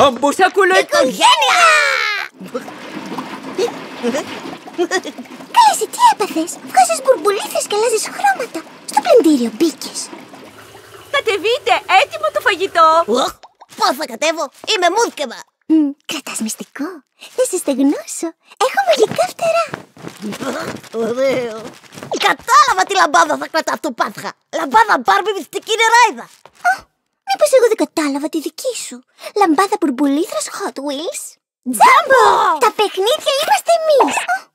Τζάμπο οικογένεια! Καλέ, εσύ τι έπαθες? Βγάζεις μπουρμπουλήθες και αλλάζεις χρώματα. Στο πλυντήριο μπήκες. Κατεβείτε, έτοιμο το φαγητό. Πώς θα κατέβω, είμαι μούσκευα. Κρατάς μυστικό. Θα σε στεγνώσω. Έχω μαγικά φτερά. Ωραίο. Κατάλαβα τι λαμπάδα θα κρατά στο Πάσχα. Λαμπάδα Μπάρμπι μυστική νεράιδα. Μήπως εγώ δεν κατάλαβα τη δική σου? Λαμπάδα μπουρμπουλήθρας Hot Wheels. Τζάμπο! Τα παιχνίδια είμαστε εμείς.